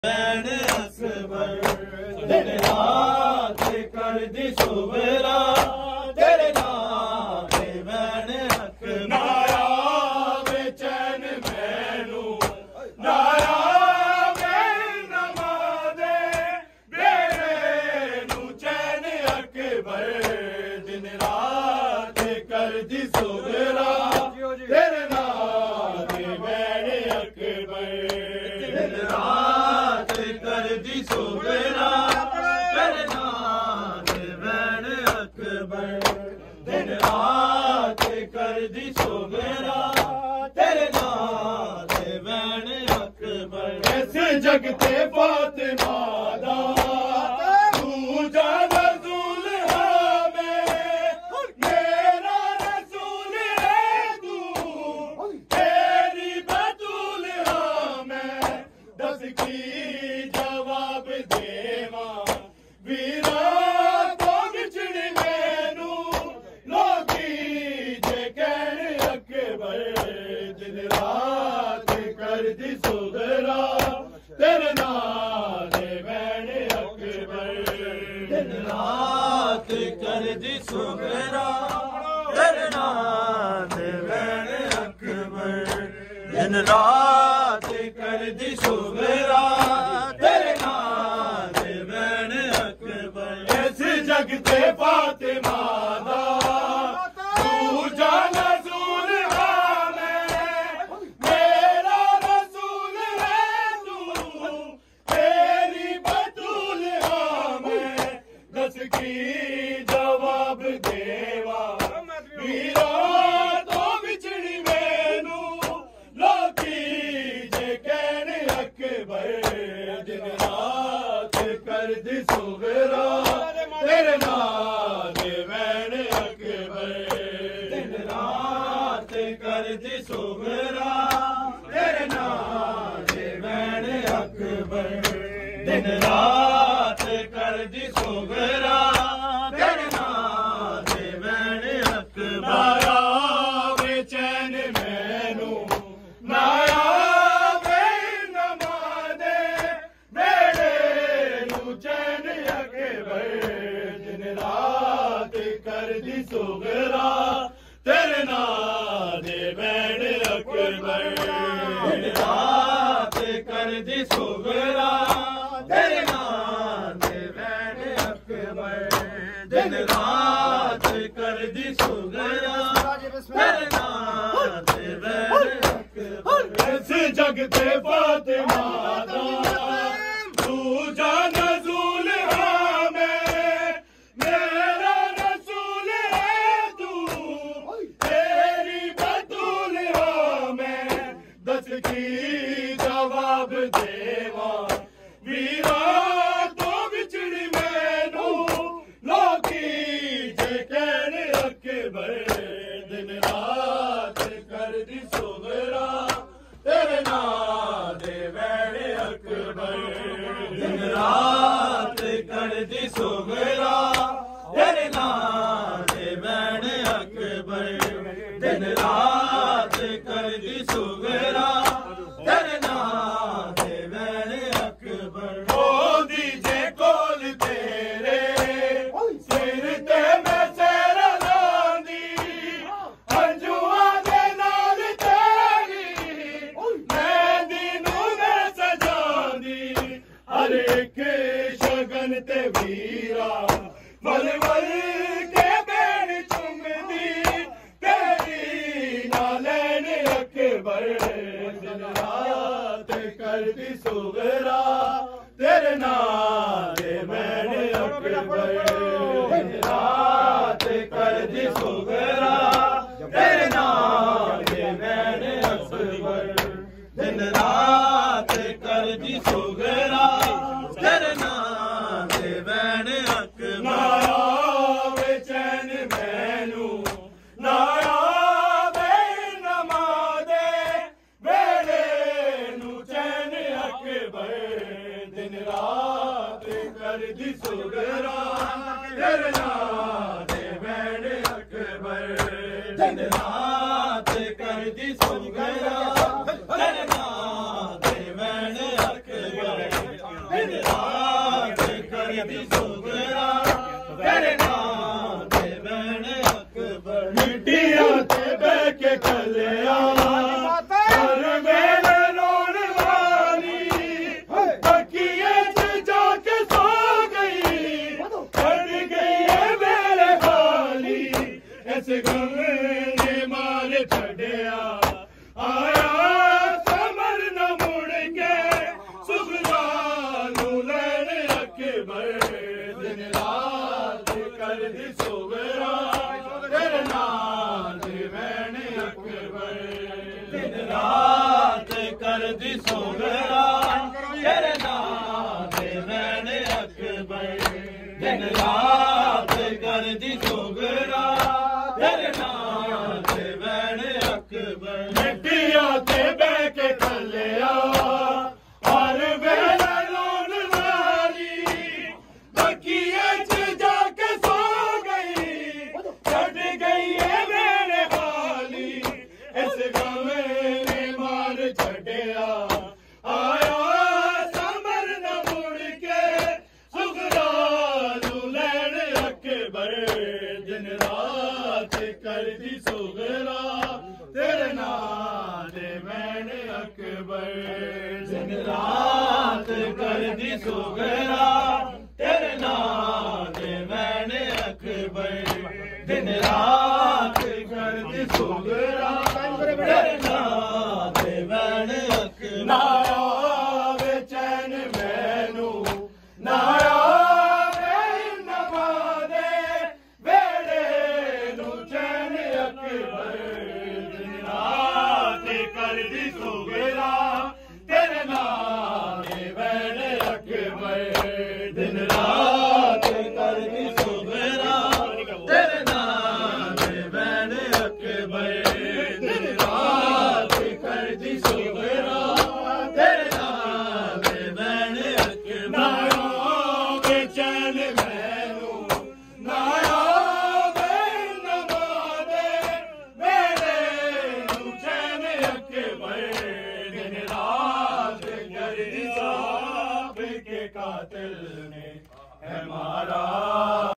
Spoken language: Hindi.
बैन अकबर दिन रात कर दी सुबेरा तेरे नाम बैन अकबर नाया बेचैन मैनू नाया बैन नमाज़े बेरे नू चैन अकबर दिन रात कर दी सुबेरा तेरे नाम बैन अकबर दिन रात कर दी सुबेरा तेरे नाम बैन अकबर दिन रात कर दी सुबेरा तेरे नाम बैन अकबर ऐसे जगते फातिमा दा तू जान रसूल हमें मेरा रसूल है तू तेरी बतूल हमें दस की जवाब देवा वीरा तो बिछड़ी मैनू लोकी जे कहन अकबर दिन रात कर दी सुबेरा तेरे नाम बैन अकबर दिन रात कर दी सुबेरा तेरे नाम बैन अकबर दिन रात कर दी सुबेरा तेरे नाम बैन अकबर ऐसे जगते फातिमा दा तू जान रसूल हमें मेरा रसूल है तू तेरी बतूल हमें दस की जवाब देवा वीरा तो बिछड़ी मैनू लोकी जे कहन अकबर दिन रात कर दी सुबेरा तेरे नाम बैन अकबर दिन रात कर दी सुबेरा तेरे नाम बैन अकबर दिन रात कर दी सुबेरा तेरे नाम बैन अकबर बेचैन मैनू नाया बैन नमाज़े बेरे नू चैन अकबर दिन रात कर दी सुबेरा तेरे नाम बैन अकबर दिन रात कर दी सुबेरा तेरे नाम बैन अकबर दिन रात कर दी सुबेरा तेरे नाम बैन अकबर ऐसे जगते फातिमा दा तू जान रसूल हमें मेरा रसूल है तू तेरी बतूल हमें दस की जवाब देवा वीरा तो बिछड़ी मैनू लोकी जे कहन अकबर दिन रात कर दी सुबेरा तेरे नाम बैन अकबर दिन रात कर दी सुबेरा तेरे नाम बैन अकबर दिन रात कर दी सुबेरा तेरे नाम बैन अकबर ओ दीजे कोल तेरे सिर ते मैं सेरा लांदी अंजुआ दे नाल तेरी मेहंदी नू मैं सजांदी हर एक शगन ते वीरा वल वल के बैन चुमदी तेरी नालैन अकबर दिन रात कर दी सुबेरा तेरे नाम बैन अकबर दिन रात कर दी सुबेरा तेरे नाम बैन अकबर दिन रात कर दी सुबेरा तेरे नाम बैन अकबर नाया बेचैन मैनू नाया बैन नमाज़े बेरे नू चैन अकबर दिन रात कर दी सुबेरा तेरे नाम बैन अकबर दिन रात कर दी सुबेरा तेरे नाम बैन अकबर करदी सुगरा तेरे नाम ते वैन अकबर मिट्टिया ते बह के कलिया हर वेले रोन वाली बकिए च जाके सो गई कट गई है मेरे खाली इस गम ने मार छड़िया आया समर न मुड़ के सुगरा नू लैन अकबर दिन रात करदी सुगरा तेरे नाम ते वैन अकबर दिन रात करदी सुगरा तेरे नाम ते वैन अकबर दिन रात करदी सुगरा तेरे नाम ते वैन अकबर मिट्टिया ते बह के कलिया हर वेला रोन वाली बकिए च जाके सो गई छड़ गई है मेरे खाली इस गम ने मार छड़िया आया समर न मुड़ के सुगरा नू लैन अकबर दिन रात करदी सुगरा तेरे नाम ते वैन अकबर दिन रात करदी सुगरा तेरे नाम ते वैन अकबर दिन रात करदी सुगरा तेरे नाम ते वैन अकबर नाया वे चैन मैनू नाया वे नभा दे वेड़े नू चैन अकबर दिन रात करदी सुगरा तेरे नाम ते वैन अकबर दिन रात करदी सुगरा तेरे नाम ते वैन अकबर